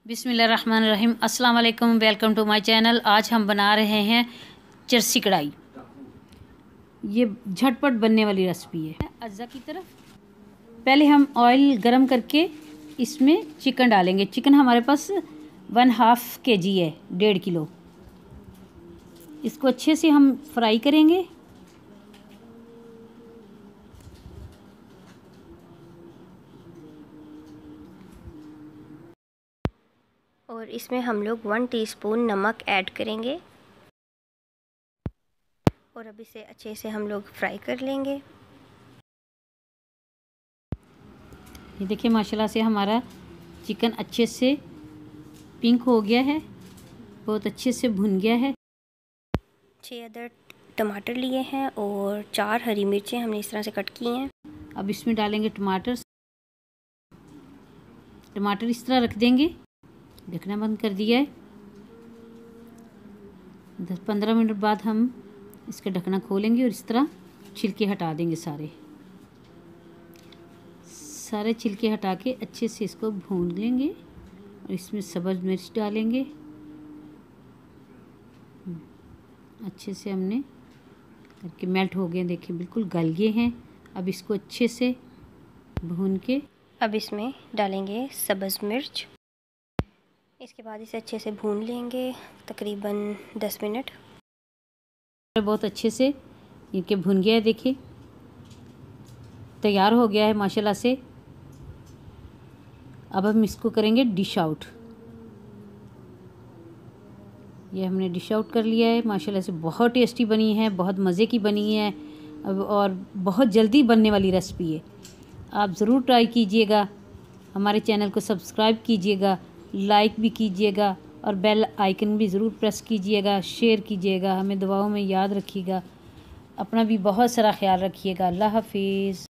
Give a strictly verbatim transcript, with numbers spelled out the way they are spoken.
बिस्मिल्लाहिर्रहमानिर्रहीम। अस्सलाम वालेकुम, वेलकम टू माय चैनल। आज हम बना रहे हैं चरसी कढ़ाई। ये झटपट बनने वाली रेसिपी है। अज्जा की तरफ पहले हम ऑयल गरम करके इसमें चिकन डालेंगे। चिकन हमारे पास वन हाफ के जी है, डेढ़ किलो। इसको अच्छे से हम फ्राई करेंगे। और इसमें हम लोग वन टीस्पून नमक ऐड करेंगे और अब इसे अच्छे से हम लोग फ्राई कर लेंगे। ये देखिए माशाल्लाह से हमारा चिकन अच्छे से पिंक हो गया है, बहुत अच्छे से भुन गया है। छः अदर टमाटर लिए हैं और चार हरी मिर्चें हमने इस तरह से कट की हैं। अब इसमें डालेंगे टमाटर। टमाटर इस तरह रख देंगे। ढकना बंद कर दिया है। दस पंद्रह मिनट बाद हम इसका ढकना खोलेंगे और इस तरह छिलके हटा देंगे। सारे सारे छिलके हटा के अच्छे से इसको भून लेंगे और इसमें सब्ज़ मिर्च डालेंगे। अच्छे से हमने करके मेल्ट हो गए, देखिए बिल्कुल गल गए हैं। अब इसको अच्छे से भून के अब इसमें डालेंगे सब्ज़ मिर्च। इसके बाद इसे अच्छे से भून लेंगे तकरीबन दस मिनट। बहुत अच्छे से इनके भुन गया है, देखिए तैयार हो गया है माशाल्लाह से। अब हम इसको करेंगे डिश आउट। ये हमने डिश आउट कर लिया है। माशाल्लाह से बहुत टेस्टी बनी है, बहुत मज़े की बनी है। अब और बहुत जल्दी बनने वाली रेसिपी है। आप ज़रूर ट्राई कीजिएगा। हमारे चैनल को सब्सक्राइब कीजिएगा, लाइक भी कीजिएगा और बेल आइकन भी ज़रूर प्रेस कीजिएगा, शेयर कीजिएगा। हमें दुआओं में याद रखिएगा। अपना भी बहुत सारा ख्याल रखिएगा। अल्लाह हाफिज़।